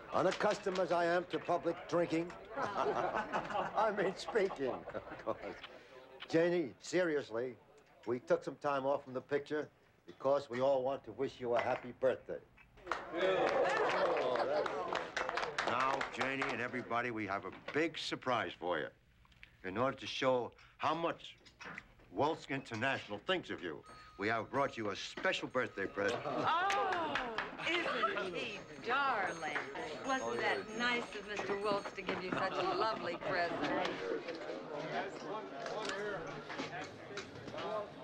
Unaccustomed as I am to public drinking. I mean speaking, of course. Janie, seriously, we took some time off from the picture because we all want to wish you a happy birthday. Now, Janie and everybody, we have a big surprise for you. In order to show how much Woltz International thinks of you, we have brought you a special birthday present. Oh, isn't he darling? Wasn't that nice of Mr. Woltz to give you such a lovely present?